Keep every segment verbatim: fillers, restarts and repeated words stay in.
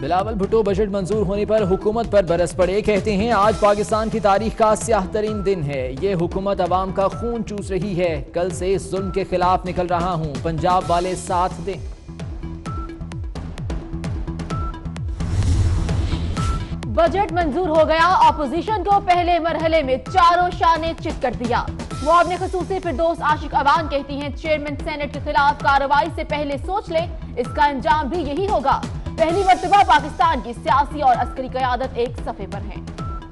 Bilawal Bhutto budget मंजूर होने पर हुकूमत पर बरस पड़े। कहते हैं आज पाकिस्तान की तारीख का स्याह तरीन दिन है। ये हुकूमत अवाम का खून चूस रही है। कल से इस जुल्म के खिलाफ निकल रहा हूँ, पंजाब वाले साथ दें। बजट मंजूर हो गया। ऑपोजिशन को पहले मरहले में चारों शाने चित कर दिया। वो अपने खसूसी फिरदौस आशिक अवान कहती हैं चेयरमैन सेनेट के खिलाफ कार्रवाई से पहले सोच ले, इसका अंजाम भी यही होगा। पहली मर्तबा पाकिस्तान की सियासी और अस्करी क़यादत एक सफ़े पर है।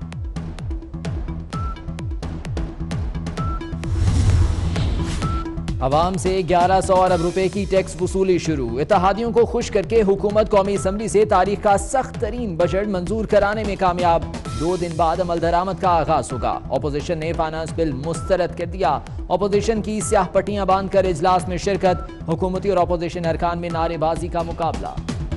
अवाम से ग्यारह सौ अरब रुपए की टैक्स वसूली शुरू। इत्तेहादियों को खुश करके हुकूमत कौमी असम्बली से तारीख का सख्त तरीन बजट मंजूर कराने में कामयाब। दो दिन बाद अमल दरामद का आगाज होगा। अपोजिशन ने फाइनेंस बिल मुस्तरद कर दिया। अपोजिशन की स्याह पट्टियां बांधकर इजलास में शिरकत। हुकूमती और अपोजिशन अरकान में नारेबाजी का मुकाबला।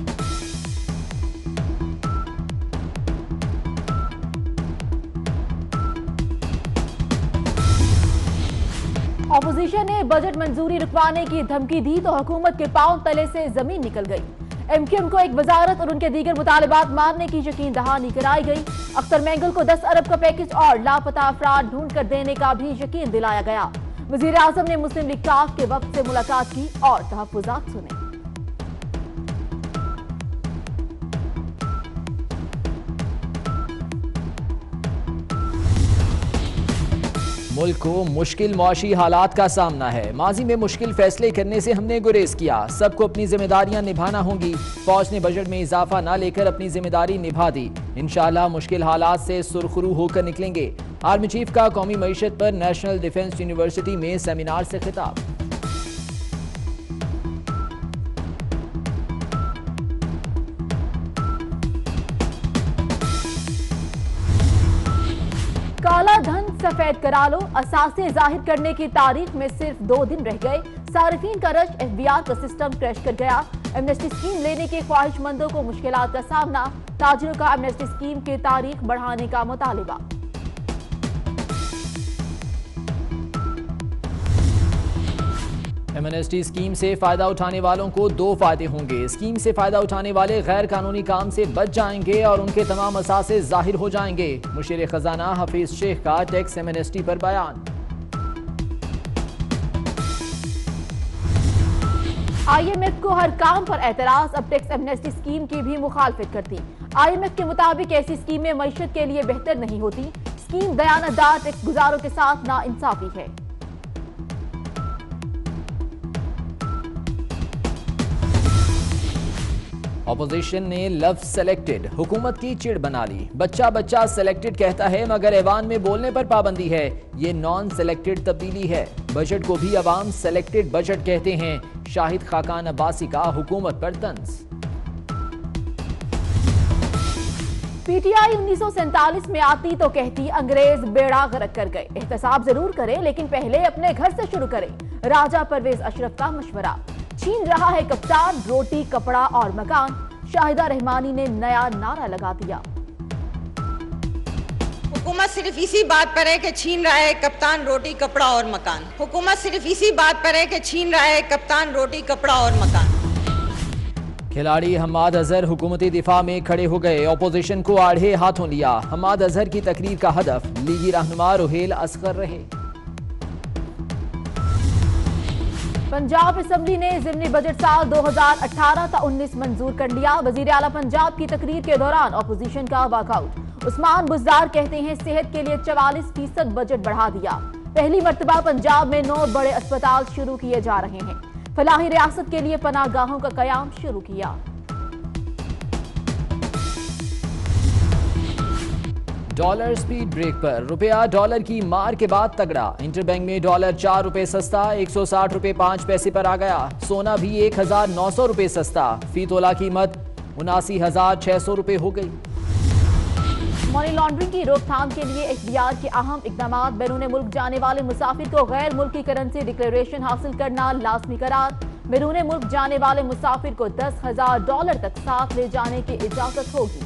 ऑपोजिशन ने बजट मंजूरी रुकवाने की धमकी दी तो हुकूमत के पांव तले से जमीन निकल गई। एमक्यूएम को एक वजारत और उनके दीगर मुतालिबात मानने की यकीन दहानी कराई गई। अख्तर मैंगल को दस अरब का पैकेज और लापता अफराद ढूंढ कर देने का भी यकीन दिलाया गया। वजीर आजम ने मुस्लिम लीग काफ के वक्त से मुलाकात की और तहफ्फुजात सुने। मुल्क को मुश्किल मुआशी हालात का सामना है। माजी में मुश्किल फैसले करने से हमने गुरेज किया। सबको अपनी जिम्मेदारियां निभाना होंगी। फौज ने बजट में इजाफा न लेकर अपनी जिम्मेदारी निभा दी। इंशाअल्लाह मुश्किल हालात से सुरखरू होकर निकलेंगे। आर्मी चीफ का कौमी मईशत पर नेशनल डिफेंस यूनिवर्सिटी में सेमिनार से खिताब। काला धन सफेद करा लो, असासे जाहिर करने की तारीख में सिर्फ दो दिन रह गए। सारिफीन का रश, एफ बी आर का सिस्टम क्रैश कर गया। एमनेस्टी स्कीम लेने के ख्वाहिशमंदों को मुश्किलात का सामना। ताजिरों का एमनेस्टी स्कीम की तारीख बढ़ाने का मुतालिबा। एमनेस्टी स्कीम से फायदा उठाने वालों को दो फायदे होंगे। स्कीम से फायदा उठाने वाले गैर कानूनी काम से बच जाएंगे और उनके तमाम असासे जाहिर हो जाएंगे। मुशीर खजाना हफीज शेख का टैक्स एमनेस्टी पर बयान। आई एम एफ को हर काम पर एतराज, अब टैक्स एमनेस्टी स्कीम की भी मुखालफत करती। आई एम एफ के मुताबिक ऐसी स्कीमें मईशत के लिए बेहतर नहीं होती। स्कीम दयानतदार टैक्स गुजारों के साथ नाइंसाफी है। ऑपोजिशन ने लफ्ज सेलेक्टेड हुकूमत की चिड़ बना ली। बच्चा बच्चा सेलेक्टेड कहता है मगर ऐवान में बोलने पर पाबंदी है। ये नॉन सेलेक्टेड तब्दीली है। बजट को भी अवाम सेलेक्टेड बजट कहते हैं। शाहिद खाकान अब्बासी का हुकूमत पर तंज। पीटीआई उन्नीस सौ सैंतालीस में आती तो कहती अंग्रेज बेड़ा गर्क कर गए। एहतसाब जरूर करे लेकिन पहले अपने घर से शुरू करे। राजा परवेज अशरफ का मशवरा। छीन रहा है कप्तान, रोटी कपड़ा और मकान। शाहिदा रहमानी ने नया नारा लगा दिया। हुकूमत सिर्फ इसी बात पर है कि छीन रहा है कप्तान, रोटी कपड़ा और मकान। हुकूमत सिर्फ इसी बात पर है कि छीन रहा है कप्तान, रोटी कपड़ा और मकान। खिलाड़ी हम्माद अजहर हुकूमती दिफा में खड़े हो गए। ऑपोजिशन को आड़े हाथों लिया। हम्माद अजहर की तकरीर का हदफ लीगी रहनुमा रुहेल असगर रहे। पंजाब असेंबली ने ज़िमनी बजट साल दो हजार अठारह ता उन्नीस मंजूर कर लिया। वजीर आला पंजाब की तकरीर के दौरान ऑपोजिशन का वॉकआउट। उस्मान बुज़दार कहते हैं सेहत के लिए चवालीस फीसद बजट बढ़ा दिया। पहली मर्तबा पंजाब में नौ बड़े अस्पताल शुरू किए जा रहे हैं। फलाही रियासत के लिए पनाहगाहों का कयाम शुरू किया। डॉलर स्पीड ब्रेक पर, रुपया डॉलर की मार के बाद तगड़ा। इंटरबैंक में डॉलर चार रुपए सस्ता, एक सौ साठ रुपए पांच पैसे पर आ गया। सोना भी एक हजार नौ सौ रुपए सस्ता, फी तोला कीमत उनासी हजार छह सौ रुपए हो गई। मनी लॉन्ड्रिंग की रोकथाम के लिए एफ बी आर के अहम इकदाम। बैरून मुल्क जाने वाले मुसाफिर को गैर मुल्की करेंसी डिक्लेरेशन हासिल करना लाजमी करार। बैरून मुल्क जाने वाले मुसाफिर को दस हजार डॉलर तक साथ ले जाने की इजाजत होगी।